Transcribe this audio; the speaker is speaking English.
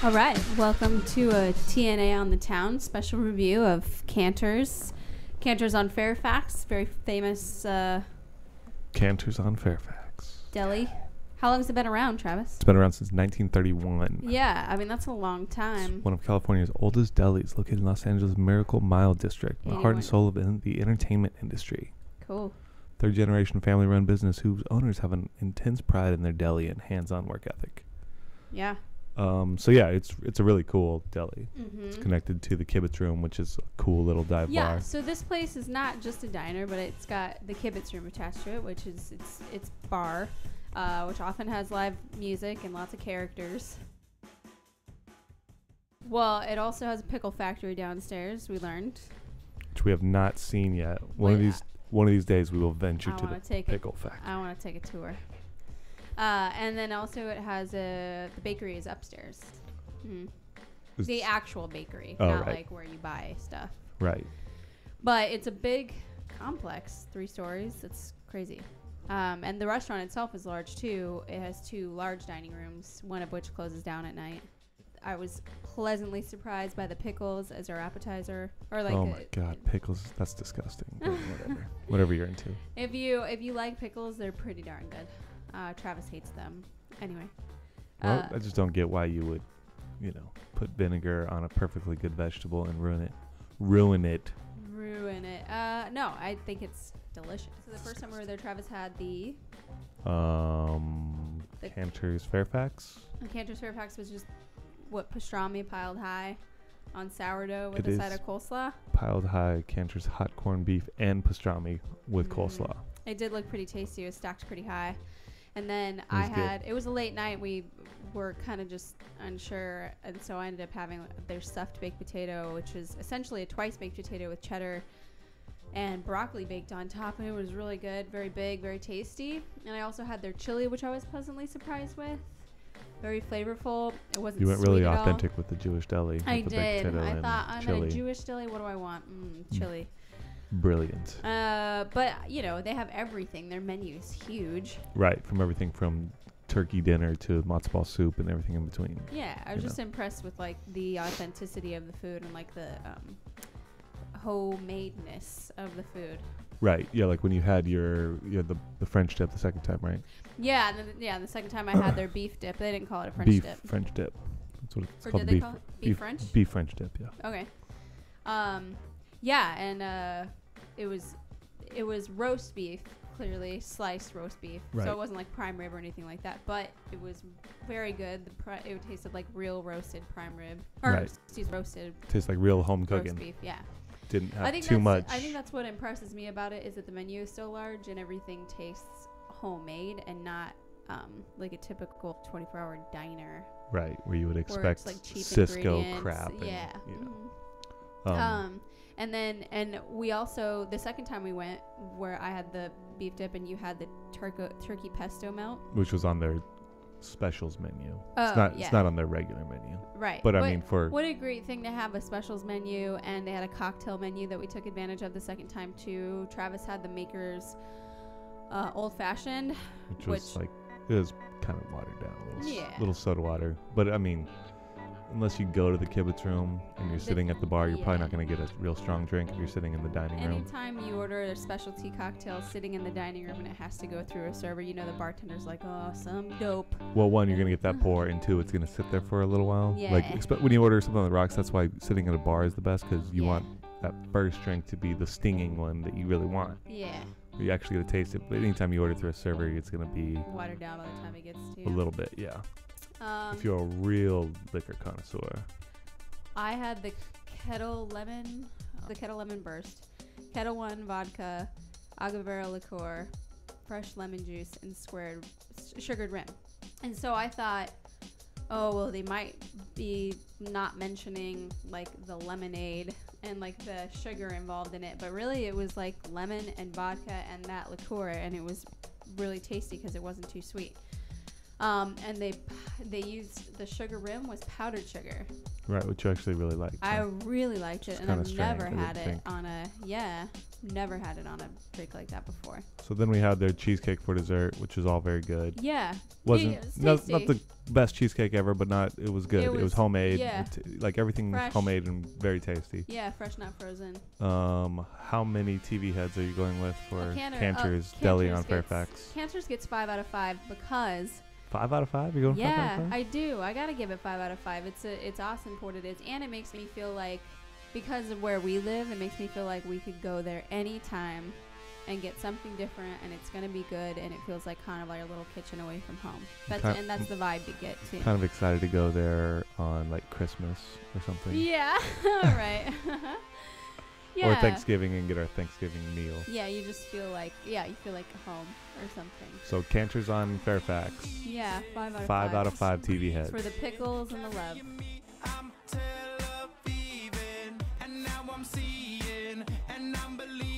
All right, welcome to a TNA on the Town special review of Canter's. Canter's on Fairfax, very famous Canter's on Fairfax deli. How long has it been around, Travis? It's been around since 1931. Yeah, I mean, that's a long time. It's one of California's oldest delis, located in Los Angeles' Miracle Mile district, the heart and soul of the entertainment industry. Cool. Third-generation family-run business whose owners have an intense pride in their deli and hands-on work ethic. Yeah. So yeah, it's a really cool deli. Mm-hmm. It's connected to the Kibitz Room, which is a cool little dive bar. Yeah, so this place is not just a diner, but it's got the Kibitz Room attached to it, which is its bar, which often has live music and lots of characters. Well, it also has a pickle factory downstairs, we learned. Which we have not seen yet. One of these days we will venture to the pickle factory. I want to take a tour. And then also it has the bakery is upstairs. The actual bakery, not right. like where you buy stuff. Right. But it's a big complex, 3 stories. It's crazy. And the restaurant itself is large too. It has 2 large dining rooms, one of which closes down at night. I was pleasantly surprised by the pickles as our appetizer. Or like oh my god, pickles! That's disgusting. Whatever you're into. If you like pickles, they're pretty darn good. Travis hates them. Anyway. Well, I just don't get why you would, put vinegar on a perfectly good vegetable and ruin it. Ruin it. No, I think it's delicious. So the first time we were there, Travis had the Canter's Fairfax. The Canter's Fairfax was just pastrami piled high on sourdough with a side of coleslaw. Piled high Canter's hot corned beef and pastrami with coleslaw. It did look pretty tasty. It was stacked pretty high. And then it was a late night. We were kind of just unsure. And so I ended up having their stuffed baked potato, which is essentially a twice baked potato with cheddar and broccoli baked on top. And it was really good. Very big, very tasty. And I also had their chili, which I was pleasantly surprised with. Very flavorful. It wasn't. You went really authentic with the Jewish deli. I did. I thought, I'm in a Jewish deli. What do I want? Chili. Brilliant. But they have everything. Their menu is huge. Right, from everything from turkey dinner to matzo ball soup and everything in between. Yeah, I was just impressed with like the authenticity of the food and like the homemadeness of the food. Right. Yeah, like when you had the French dip the second time, right? Yeah, and the second time I had their beef dip. They didn't call it a French beef dip. French dip. That's what it's or called. Did they call it beef French? Beef French dip. Yeah. Okay. Yeah, and it was roast beef, clearly sliced roast beef. Right. So it wasn't like prime rib or anything like that, but it was very good. It tasted like real roasted prime rib, or roasted. Tastes like real home cooking. Roast beef, yeah. Didn't have too much. I think that's what impresses me about it is that the menu is so large and everything tastes homemade and not like a typical 24-hour diner. Right, where you would expect like cheap Cisco crap. Yeah. And, and we also, the second time we went, where I had the beef dip and you had the turkey pesto melt, which was on their specials menu. Oh, it's not on their regular menu. Right. But I mean, what a great thing to have a specials menu, and they had a cocktail menu that we took advantage of the second time too. Travis had the Maker's Old Fashioned, which was like, it was kind of watered down, little soda water. But I mean, unless you go to the Kibitz Room and you're sitting at the bar, you're probably not going to get a real strong drink if you're sitting in the dining room. Anytime you order a specialty cocktail sitting in the dining room and it has to go through a server, the bartender's like, oh, some dope. Well, one, you're going to get that pour, and 2, it's going to sit there for a little while. Yeah. Like, when you order something on the rocks, that's why sitting at a bar is the best, because you want that first drink to be the stinging one that you really want. Yeah. You actually get to taste it. But anytime you order through a server, it's going to be watered down by the time it gets to you. A little bit, yeah. If you're a real liquor connoisseur. I had the Kettle Lemon Burst, Kettle One vodka, agave liqueur, fresh lemon juice, and sugared rim. And so I thought, oh, well, they might be not mentioning like the lemonade and like the sugar involved in it, but really it was like lemon and vodka and that liqueur, and it was really tasty because it wasn't too sweet. And they used the sugar rim was powdered sugar. Right, which you actually really liked. I really liked it, and I've never had it on a drink like that before. So then we had their cheesecake for dessert, which was all very good. Yeah. Not the best cheesecake ever, but it was good. It was homemade. Yeah. Like everything was homemade and very tasty. Yeah, fresh, not frozen. How many TV heads are you going with for Cantor's Deli on Fairfax? Cantor's gets 5 out of 5 because 5 out of 5? You're going 5 out of 5? I do. I gotta give it 5 out of 5. It's awesome for what it is, and it makes me feel like, because of where we live, it makes me feel like we could go there anytime and get something different, and it's gonna be good, and it feels like kind of like a little kitchen away from home. That's the vibe you get too. Kind of excited to go there on like Christmas or something. Yeah. Right. Yeah. Or Thanksgiving and get our Thanksgiving meal. Yeah, you just feel like home or something. So Cantor's on Fairfax. Yeah, 5 out of 5. 5 out of 5 TV heads. For the pickles and the love. I'm Tel Aviv, and now I'm seeing, and I'm believing.